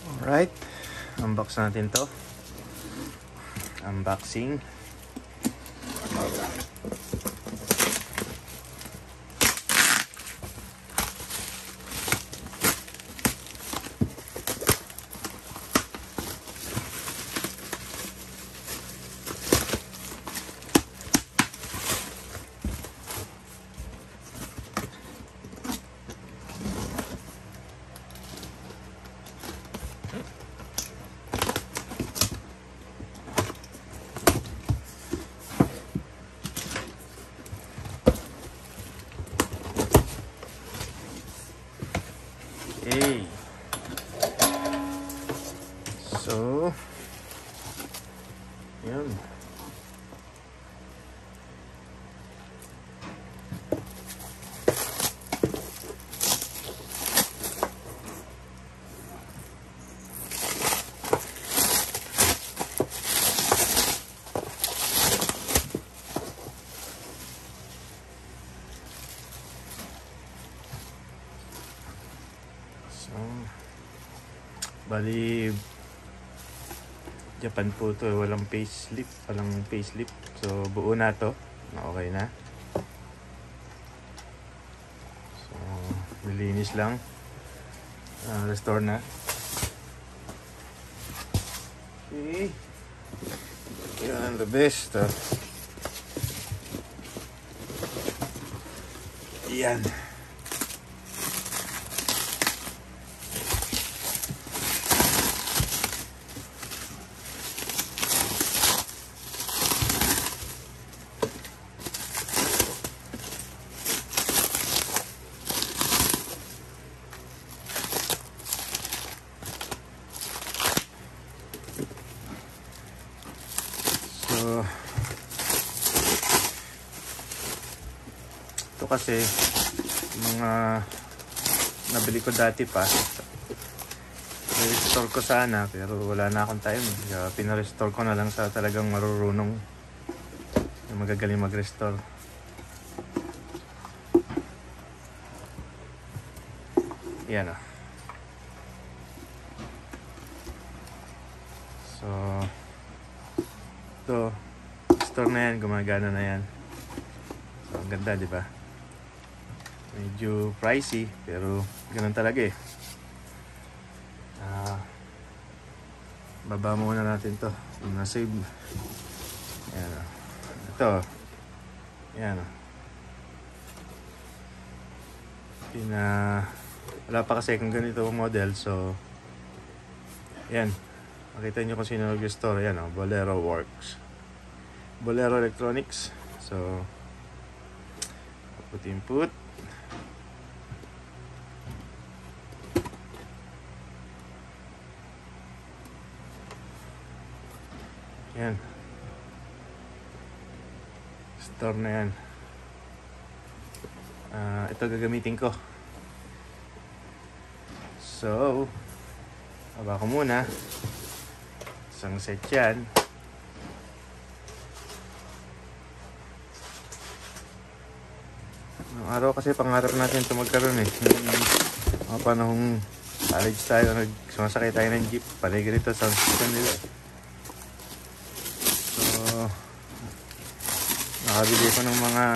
Alright, unbox natin to. Unboxing. Okay. So, yun. Bali, Japan po to, walang facelift, so buo na to, okay na. So nilinis lang, restore na. Okay, yan the best. Yan. So, ito kasi mga nabili ko dati pa, i-restore ko sana pero wala na akong time, kaya pinarestore ko na lang sa talagang marurunong na magagaling mag-restore. Yan o. So ito, store na yan, gumagana na yan. So, ang ganda, di ba? Medyo pricey, pero ganun talaga eh. Baba muna natin to. Na-save. Yan o. Ito. Yan o. Wala pa kasi kung ganito model, so yan. Makita nyo kung sino nag-restore. Yan o, Bolero Works. Bolero Electronics. So, input. Yan. Store na yan. Ito gagamitin ko. So, baba ko muna. Isang set yan. Noong araw kasi pangarap natin ito magkaroon eh. Mga panahong college tayo, sumasakay tayo ng jeep. Panay ganito, sound system nila. So, nakabili ko ng mga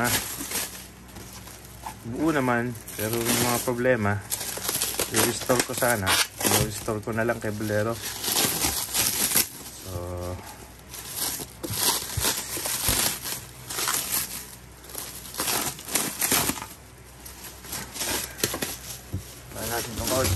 buo naman. Pero yung mga problema, i-restore ko sana. I-restore ko na lang kay Bolero. Natin itong cord.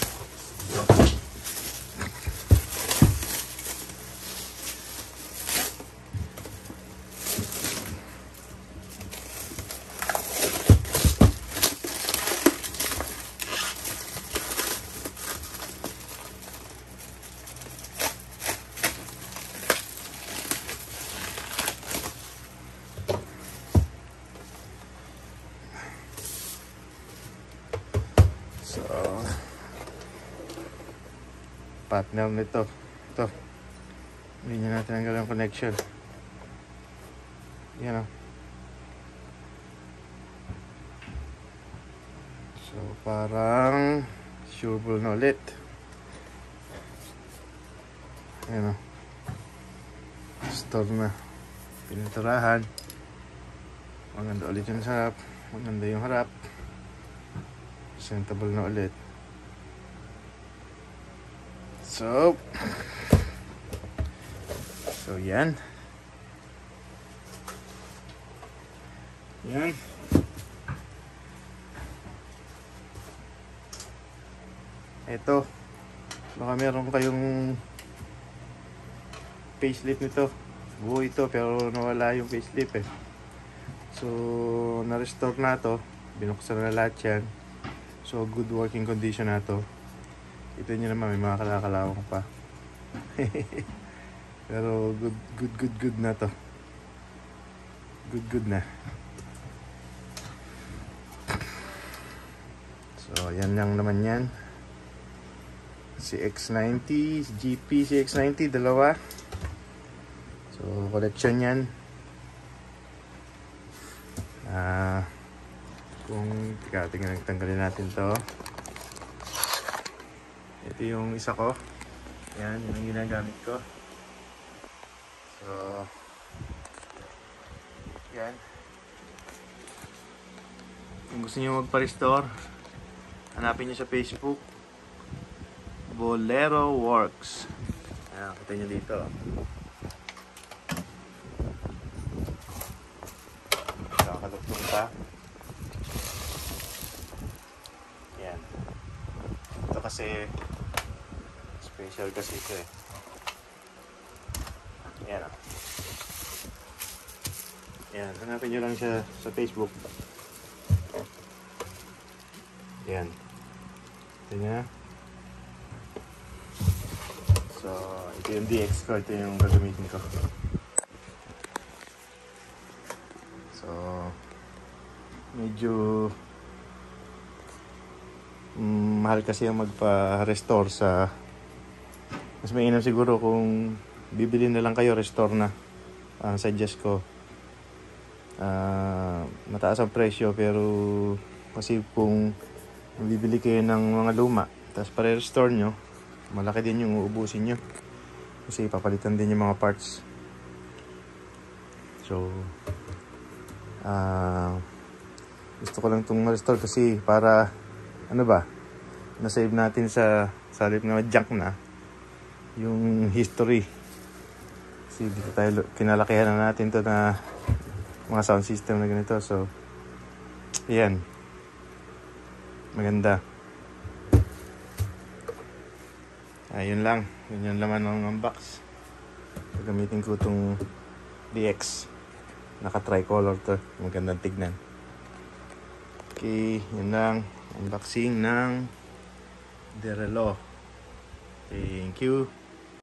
Partner nito. Ito. Hindi niya natin ang connection. Yan o. So, parang sure na ulit. Ayan o. Store na. Pininturahan. Maganda ulit yung harap. Maganda yung harap. Presentable na ulit. So yan. Yan. Ito. Baka meron kayong facelift nito. Buo ito pero nawala yung facelift eh. So na-restore na to. Binuksan na lahat yan. So good working condition na to. Ito nyo naman, may mga kalakalawang pa. Pero good na to. Good na. So yan lang naman yan. CX90, GP CX90, dalawa. So collection yan. Kung tanggalin natin to. Ito yung isa ko. Yan, yun ang ginagamit ko. So yan. Kung gusto niyo magpa-restore, hanapin niyo sa Facebook, Bolero Works. Ayan, kita niyo dito. Kakalugtong pa. Yan. Ito kasi special kasi ito eh. Yan o. Yan, hanapin nyo lang siya sa Facebook. Yan. Ito niya. So, ito yung DX ko. Ito yung gagamitin ko. So, medyo mahal kasi yung magpa-restore sa... Mas mainam siguro kung bibili na lang kayo, restore na. Suggest ko. Mataas ang presyo pero kasi kung bibili kayo ng mga luma tapos pare-restore nyo, malaki din yung uubusin nyo kasi papalitan din yung mga parts. So gusto ko lang itong ma-restore kasi para ano ba, na-save natin sa halip na junk na yung history. Kasi dito tayo kinalakihan na natin to na mga sound system na ganito. So ayan, maganda. Ayun lang, yun yung laman ng box. Gagamitin ko itong DX, naka tricolor to, magandang tignan. Okay, yun lang unboxing ng Derelo. Thank you.